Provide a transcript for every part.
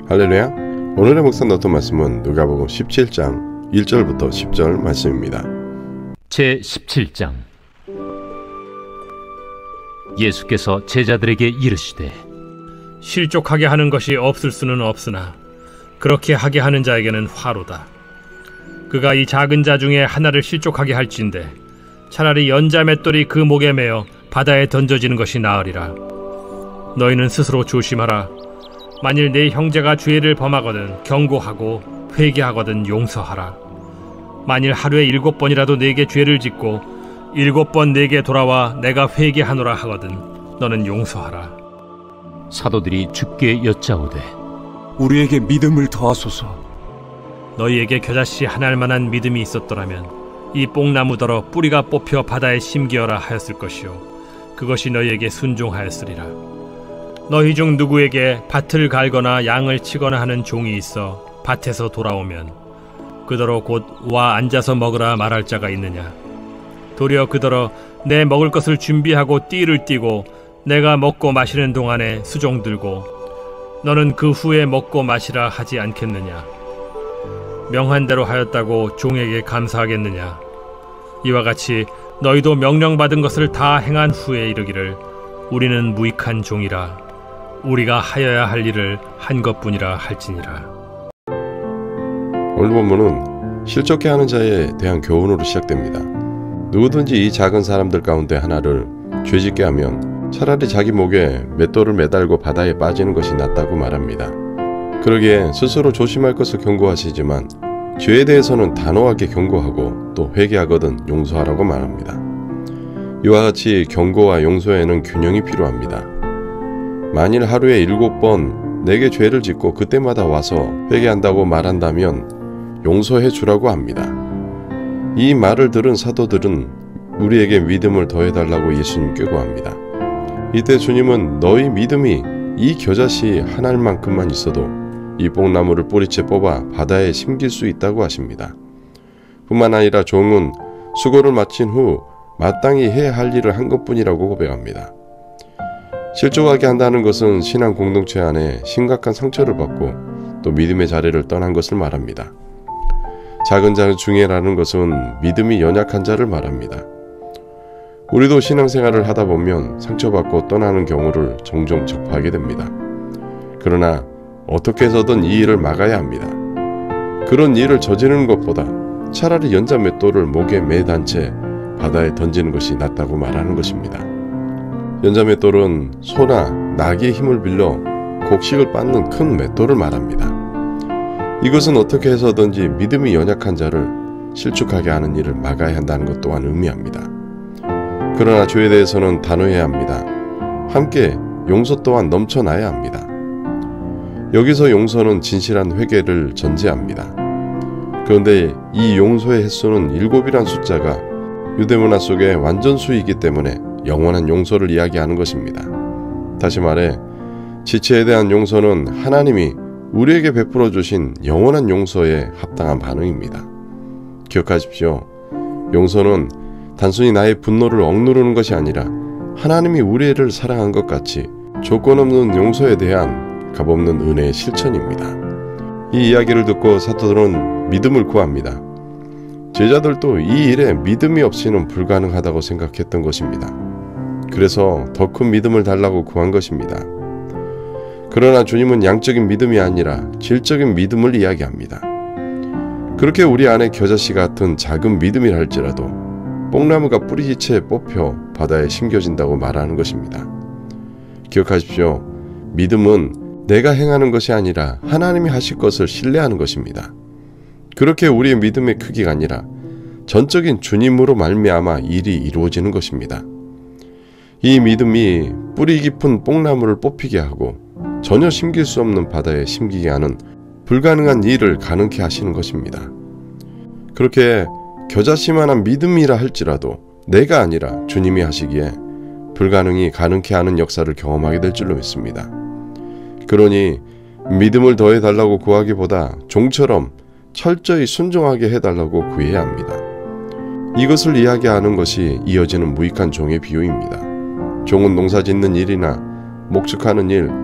할렐루야. 오늘의 목사 노트 말씀은 누가복음 17장 1절부터 10절 말씀입니다. 제17장. 예수께서 제자들에게 이르시되 실족하게 하는 것이 없을 수는 없으나 그렇게 하게 하는 자에게는 화로다. 그가 이 작은 자 중에 하나를 실족하게 할진대 차라리 연자 맷돌이 그 목에 매어 바다에 던져지는 것이 나으리라. 너희는 스스로 조심하라. 만일 네 형제가 죄를 범하거든 경고하고 회개하거든 용서하라. 만일 하루에 7번이라도 네게 죄를 짓고 7번 네게 돌아와 내가 회개하노라 하거든 너는 용서하라. 사도들이 주께 여짜오되 우리에게 믿음을 더하소서. 너희에게 겨자씨 하나만한 믿음이 있었더라면 이 뽕나무더러 뿌리가 뽑혀 바다에 심기어라 하였을 것이요 그것이 너희에게 순종하였으리라. 너희 중 누구에게 밭을 갈거나 양을 치거나 하는 종이 있어 밭에서 돌아오면 그더러 곧 와 앉아서 먹으라 말할 자가 있느냐? 도리어 그더러 내 먹을 것을 준비하고 띠를 띠고 내가 먹고 마시는 동안에 수종 들고 너는 그 후에 먹고 마시라 하지 않겠느냐? 명한 대로 하였다고 종에게 감사하겠느냐? 이와 같이 너희도 명령받은 것을 다 행한 후에 이르기를 우리는 무익한 종이라 우리가 하여야 할 일을 한 것뿐이라 할지니라. 오늘 본문은 실족해 하는 자에 대한 교훈으로 시작됩니다. 누구든지 이 작은 사람들 가운데 하나를 죄짓게 하면 차라리 자기 목에 맷돌을 매달고 바다에 빠지는 것이 낫다고 말합니다. 그러기에 스스로 조심할 것을 경고하시지만 죄에 대해서는 단호하게 경고하고 또 회개하거든 용서하라고 말합니다. 이와 같이 경고와 용서에는 균형이 필요합니다. 만일 하루에 7번 내게 죄를 짓고 그때마다 와서 회개한다고 말한다면 용서해 주라고 합니다. 이 말을 들은 사도들은 우리에게 믿음을 더해달라고 예수님께 구합니다. 이때 주님은 너희 믿음이 이 겨자씨 하나만큼만 있어도 이 뽕나무를 뿌리채 뽑아 바다에 심길 수 있다고 하십니다. 뿐만 아니라 종은 수고를 마친 후 마땅히 해야 할 일을 한 것뿐이라고 고백합니다. 실족하게 한다는 것은 신앙 공동체 안에 심각한 상처를 받고 또 믿음의 자리를 떠난 것을 말합니다. 작은 자 중에라는 것은 믿음이 연약한 자를 말합니다. 우리도 신앙생활을 하다 보면 상처받고 떠나는 경우를 종종 접하게 됩니다. 그러나 어떻게 해서든 이 일을 막아야 합니다. 그런 일을 저지르는 것보다 차라리 연자 맷돌을 목에 매단 채 바다에 던지는 것이 낫다고 말하는 것입니다. 연자 맷돌은 소나 나귀의 힘을 빌려 곡식을 빻는 큰 맷돌을 말합니다. 이것은 어떻게 해서든지 믿음이 연약한 자를 실족하게 하는 일을 막아야 한다는 것 또한 의미합니다. 그러나 죄에 대해서는 단호해야 합니다. 함께 용서 또한 넘쳐나야 합니다. 여기서 용서는 진실한 회개를 전제합니다. 그런데 이 용서의 횟수는 7이란 숫자가 유대문화 속의 완전수이기 때문에 영원한 용서를 이야기하는 것입니다. 다시 말해 지체에 대한 용서는 하나님이 우리에게 베풀어 주신 영원한 용서에 합당한 반응입니다. 기억하십시오. 용서는 단순히 나의 분노를 억누르는 것이 아니라 하나님이 우리를 사랑한 것 같이 조건 없는 용서에 대한 값없는 은혜의 실천입니다. 이 이야기를 듣고 사도들은 믿음을 구합니다. 제자들도 이 일에 믿음이 없이는 불가능하다고 생각했던 것입니다. 그래서 더 큰 믿음을 달라고 구한 것입니다. 그러나 주님은 양적인 믿음이 아니라 질적인 믿음을 이야기합니다. 그렇게 우리 안에 겨자씨 같은 작은 믿음이라 할지라도 뽕나무가 뿌리채 뽑혀 바다에 심겨진다고 말하는 것입니다. 기억하십시오. 믿음은 내가 행하는 것이 아니라 하나님이 하실 것을 신뢰하는 것입니다. 그렇게 우리의 믿음의 크기가 아니라 전적인 주님으로 말미암아 일이 이루어지는 것입니다. 이 믿음이 뿌리 깊은 뽕나무를 뽑히게 하고 전혀 심길 수 없는 바다에 심기게 하는 불가능한 일을 가능케 하시는 것입니다. 그렇게 겨자씨만한 믿음이라 할지라도 내가 아니라 주님이 하시기에 불가능이 가능케 하는 역사를 경험하게 될 줄로 믿습니다. 그러니 믿음을 더해달라고 구하기보다 종처럼 철저히 순종하게 해달라고 구해야 합니다. 이것을 이야기하는 것이 이어지는 무익한 종의 비유입니다. 종은 농사 짓는 일이나 목축하는 일,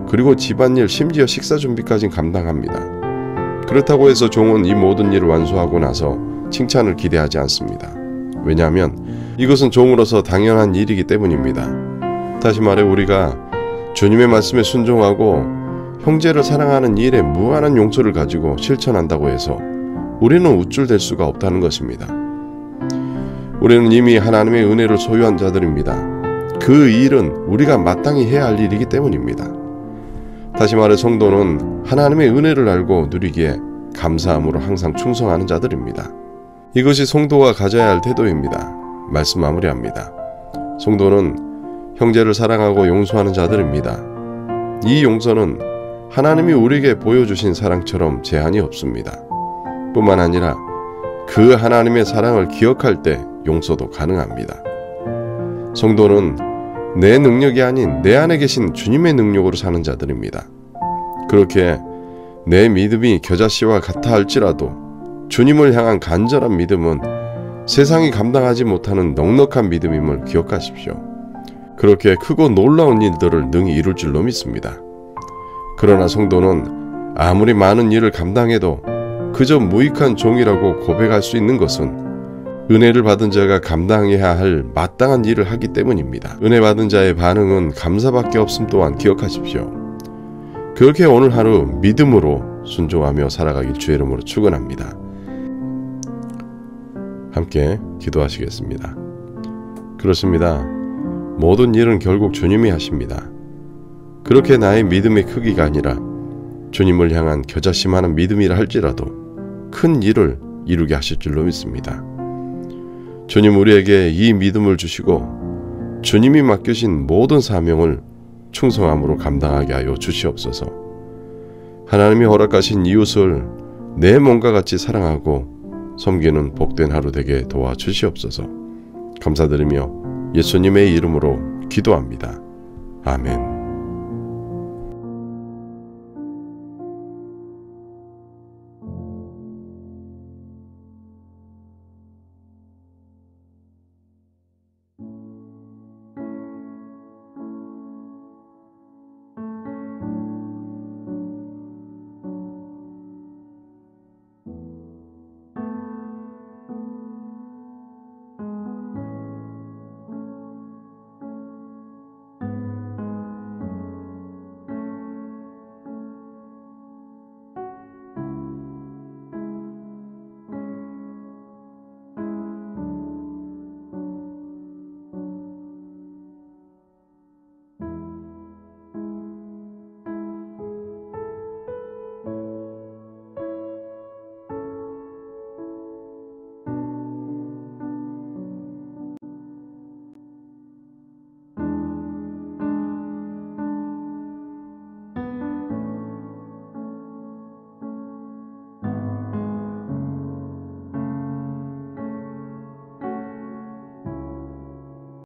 그리고 집안일 심지어 식사 준비까지 감당합니다. 그렇다고 해서 종은 이 모든 일을 완수하고 나서 칭찬을 기대하지 않습니다. 왜냐하면 이것은 종으로서 당연한 일이기 때문입니다. 다시 말해 우리가 주님의 말씀에 순종하고 형제를 사랑하는 일에 무한한 용서를 가지고 실천한다고 해서 우리는 우쭐댈 수가 없다는 것입니다. 우리는 이미 하나님의 은혜를 소유한 자들입니다. 그 일은 우리가 마땅히 해야 할 일이기 때문입니다. 다시 말해 성도는 하나님의 은혜를 알고 누리기에 감사함으로 항상 충성하는 자들입니다. 이것이 성도가 가져야 할 태도입니다. 말씀 마무리합니다. 성도는 형제를 사랑하고 용서하는 자들입니다. 이 용서는 하나님이 우리에게 보여주신 사랑처럼 제한이 없습니다. 뿐만 아니라 그 하나님의 사랑을 기억할 때 용서도 가능합니다. 성도는 내 능력이 아닌 내 안에 계신 주님의 능력으로 사는 자들입니다. 그렇게 내 믿음이 겨자씨와 같아 할지라도 주님을 향한 간절한 믿음은 세상이 감당하지 못하는 넉넉한 믿음임을 기억하십시오. 그렇게 크고 놀라운 일들을 능히 이룰 줄로 믿습니다. 그러나 성도는 아무리 많은 일을 감당해도 그저 무익한 종이라고 고백할 수 있는 것은 은혜를 받은 자가 감당해야 할 마땅한 일을 하기 때문입니다. 은혜 받은 자의 반응은 감사밖에 없음 또한 기억하십시오. 그렇게 오늘 하루 믿음으로 순종하며 살아가길 주의 이름으로 축원합니다. 함께 기도하시겠습니다. 그렇습니다. 모든 일은 결국 주님이 하십니다. 그렇게 나의 믿음의 크기가 아니라 주님을 향한 겨자씨만한 믿음이라 할지라도 큰 일을 이루게 하실 줄로 믿습니다. 주님 우리에게 이 믿음을 주시고 주님이 맡기신 모든 사명을 충성함으로 감당하게 하여 주시옵소서. 하나님이 허락하신 이웃을 내 몸과 같이 사랑하고 섬기는 복된 하루 되게 도와주시옵소서. 감사드리며 예수님의 이름으로 기도합니다. 아멘.